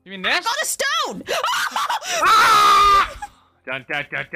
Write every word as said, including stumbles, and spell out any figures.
You mean this? I got a stone! Ah! Dun, dun, dun,